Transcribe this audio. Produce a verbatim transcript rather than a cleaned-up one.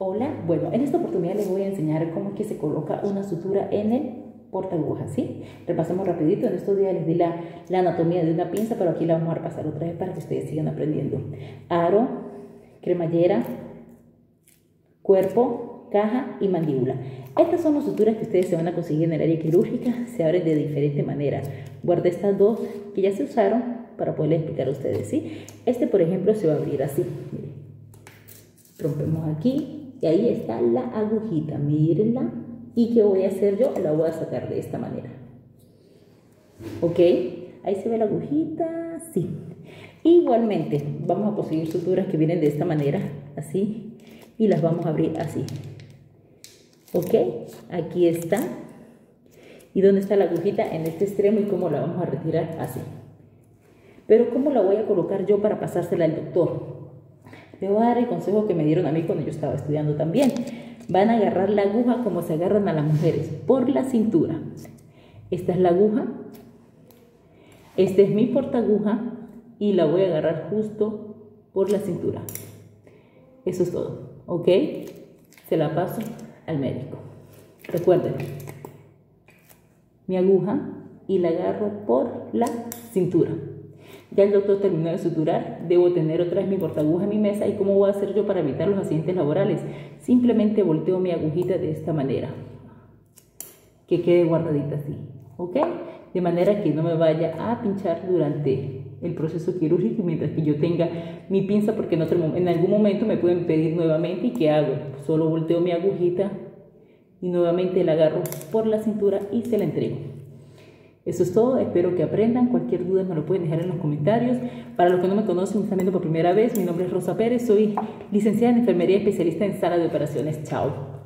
Hola, bueno, en esta oportunidad les voy a enseñar cómo es que se coloca una sutura en el portaagujas, ¿sí? Repasemos rapidito, en estos días les di la, la anatomía de una pinza, pero aquí la vamos a repasar otra vez para que ustedes sigan aprendiendo. Aro, cremallera, cuerpo, caja y mandíbula. Estas son las suturas que ustedes se van a conseguir en el área quirúrgica, se abren de diferente manera. Guardé estas dos que ya se usaron para poderles explicar a ustedes, ¿sí? Este, por ejemplo, se va a abrir así, miren. Rompemos aquí. Y ahí está la agujita, mírenla. ¿Y qué voy a hacer yo? La voy a sacar de esta manera. ¿Ok? Ahí se ve la agujita, sí. Igualmente, vamos a conseguir suturas que vienen de esta manera, así. Y las vamos a abrir así. ¿Ok? Aquí está. ¿Y dónde está la agujita? En este extremo. ¿Y cómo la vamos a retirar? Así. Pero ¿cómo la voy a colocar yo para pasársela al doctor? Le voy a dar el consejo que me dieron a mí cuando yo estaba estudiando también. Van a agarrar la aguja como se agarran a las mujeres, por la cintura. Esta es la aguja. Este es mi portaaguja y la voy a agarrar justo por la cintura. Eso es todo, ¿ok? Se la paso al médico. Recuerden, mi aguja y la agarro por la cintura. Ya el doctor terminó de suturar, debo tener otra vez mi portaaguja en mi mesa. ¿Y cómo voy a hacer yo para evitar los accidentes laborales? Simplemente volteo mi agujita de esta manera, que quede guardadita así, ¿ok? De manera que no me vaya a pinchar durante el proceso quirúrgico mientras que yo tenga mi pinza, porque en, otro, en algún momento me pueden pedir nuevamente. ¿Y qué hago? Solo volteo mi agujita y nuevamente la agarro por la cintura y se la entrego. Eso es todo, espero que aprendan. Cualquier duda me lo pueden dejar en los comentarios. Para los que no me conocen, me están viendo por primera vez, mi nombre es Rosa Pérez, soy licenciada en enfermería, especialista en sala de operaciones. Chao.